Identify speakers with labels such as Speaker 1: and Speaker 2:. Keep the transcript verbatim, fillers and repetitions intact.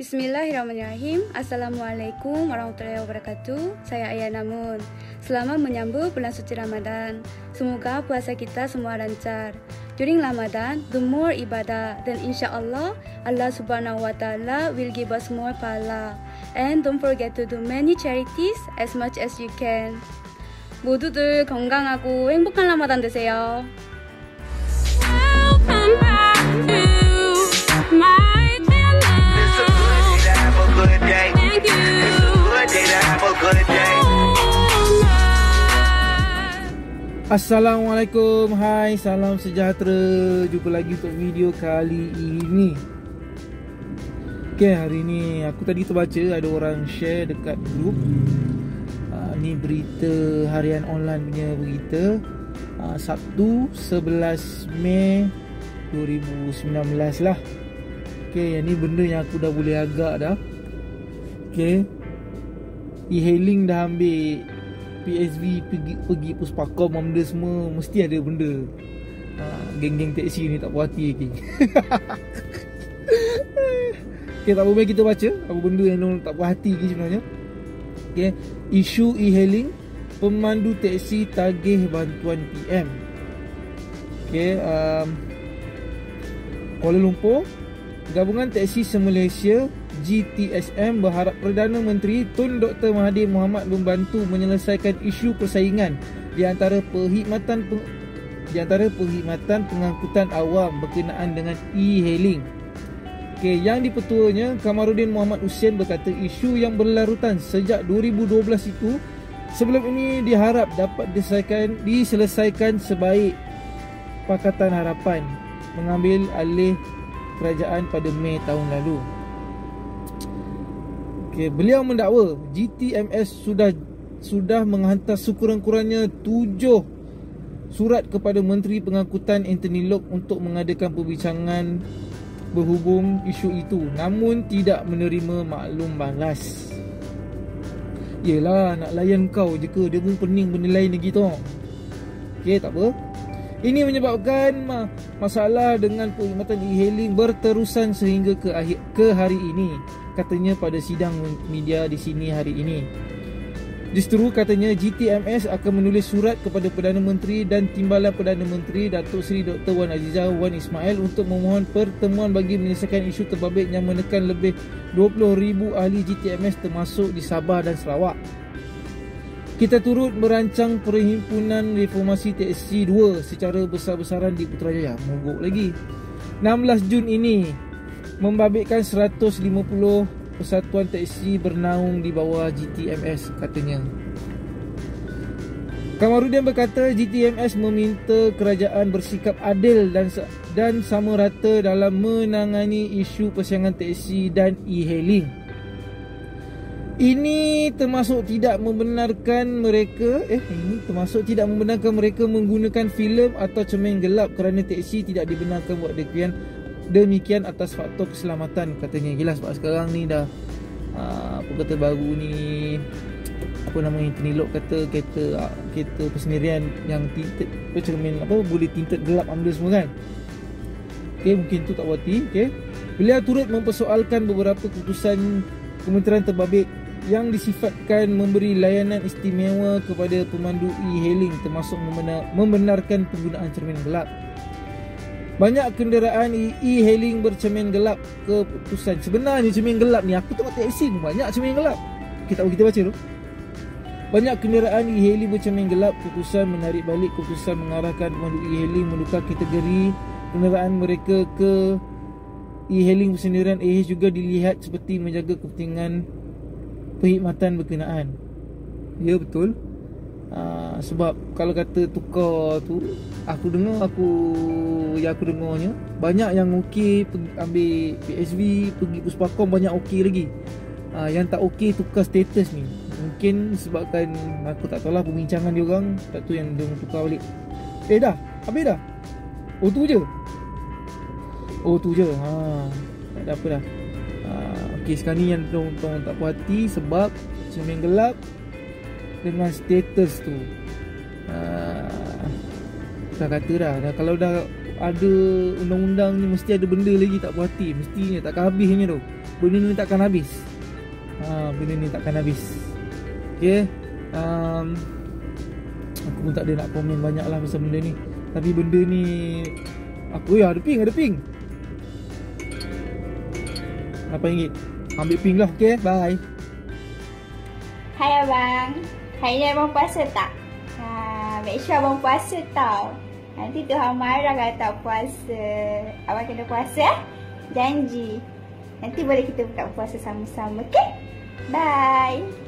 Speaker 1: Bismillahirrahmanirrahim. Assalamualaikum warahmatullahi wabarakatuh. Saya Ayah Namun. Selamat menyambut bulan suci Ramadan. Semoga puasa kita semua lancar. During Ramadan, do more ibadah dan insyaAllah Allah subhanahu wa ta'ala will give us more pahala. And don't forget to do many charities as much as you can. 모두들 건강하고 행복한 라마단 되세요. Welcome back to my
Speaker 2: Assalamualaikum, hai, salam sejahtera. Jumpa lagi untuk video kali ini. Okay, hari ni aku tadi terbaca ada orang share dekat grup. uh, Ni berita harian online punya berita, uh, Sabtu sebelas Mei dua ribu sembilan belas lah. Okay, yang ni benda yang aku dah boleh agak dah. Okay, e-hailing dah ambil P S V, pergi, pergi Puspakom, benda semua. Mesti ada benda. ha, Geng-geng teksi ni tak puas hati lagi. Okay, tak apa, mari kita baca apa benda yang tak puas hati lagi sebenarnya. Okay, isu e-hailing, pemandu teksi tagih bantuan P M. Okay, um, Kuala Lumpur, Gabungan Teksi Se-Malaysia G T S M berharap Perdana Menteri Tun Doktor Mahathir Mohamad membantu menyelesaikan isu persaingan di antara perkhidmatan peng, di antara perkhidmatan pengangkutan awam berkenaan dengan e-hailing. Okay, yang dipetuanya Kamarudin Muhammad Hussein berkata isu yang berlarutan sejak dua ribu dua belas itu sebelum ini diharap dapat diselesaikan, diselesaikan sebaik Pakatan Harapan mengambil alih kerajaan pada Mei tahun lalu. Okay, beliau mendakwa G T M S sudah sudah menghantar sekurang-kurangnya tujuh surat kepada Menteri Pengangkutan Anthony Loke untuk mengadakan perbincangan berhubung isu itu, namun tidak menerima maklum balas. Yelah, nak layan kau je ke? Dia pun pening benda lain lagi tu. Okay, tak apa. Ini menyebabkan masalah dengan perkhidmatan e-hailing berterusan sehingga ke akhir ke hari ini, katanya pada sidang media di sini hari ini. Justru katanya G T M S akan menulis surat kepada Perdana Menteri dan Timbalan Perdana Menteri Datuk Seri Doktor Wan Azizah Wan Ismail untuk memohon pertemuan bagi menyelesaikan isu terbabit yang menekan lebih dua puluh ribu ahli G T M S termasuk di Sabah dan Sarawak. Kita turut merancang Perhimpunan Reformasi Teksi dua secara besar-besaran di Putrajaya. Mogok lagi. enam belas Jun ini membabitkan seratus lima puluh persatuan teksi bernaung di bawah G T M S, katanya. Kamarudin berkata G T M S meminta kerajaan bersikap adil dan dan sama rata dalam menangani isu persaingan teksi dan e-hailing. Ini termasuk tidak membenarkan mereka eh ini termasuk tidak membenarkan mereka menggunakan filem atau cermin gelap kerana teksi tidak dibenarkan buat demikian demikian atas faktor keselamatan, katanya. Gila, sebab sekarang ni dah aa, apa kata baru ni, apa nama Anthony Loke kata kereta kereta persendirian yang tinted cermin apa boleh tinted gelap ambil semua kan. Okey, mungkin tu tak berhati. Okey, beliau turut mempersoalkan beberapa keputusan Kementerian Terbabit yang disifatkan memberi layanan istimewa kepada pemandu e-hailing, termasuk membenar, membenarkan penggunaan cermin gelap. Banyak kenderaan e-hailing bercermin gelap keputusan. Sebenarnya cermin gelap ni, aku tengok teksi banyak cermin gelap. Kita kita baca tu. Banyak kenderaan e-hailing bercermin gelap. Keputusan menarik balik keputusan mengarahkan pemandu e-hailing menukar kategori kenderaan mereka ke e-hailing bersendirian. A H juga dilihat seperti menjaga kepentingan perkhidmatan berkenaan. Ya, betul. Aa, sebab kalau kata tukar tu, aku dengar aku yang aku dengarnya banyak yang okey ambil P S V, pergi Puspakom banyak okey lagi. Aa, yang tak okey tukar status ni. Mungkin sebabkan aku tak tahulah perbincangan dia orang, tak tu yang dia tukar balik. Eh dah, habis dah. Oh tu je. Oh tu je. Ha, tak ada apa dah. Okey, sekarang ni yang tolong tak puas hati sebab cermin gelap dengan status tu. Uh, dah kata dah, dah kalau dah ada undang-undang ni mesti ada benda lagi tak puas hati. Mestinya takkan habisnya tu. Benda ni takkan habis. Ha, benda ni takkan habis. Okay. Um, aku pun tak ada nak komen banyak lah pasal benda ni. Tapi benda ni aku ya ada ping, ada ping. lapan ringgit. Ambil ping lah. Okay, bye.
Speaker 3: Hai abang. Hari ni abang puasa tak? Ha, make sure abang puasa tau. Nanti Tuhan marah kalau tak puasa. Abang kena puasa eh? Janji. Nanti boleh kita buka puasa sama-sama. Okay? Bye.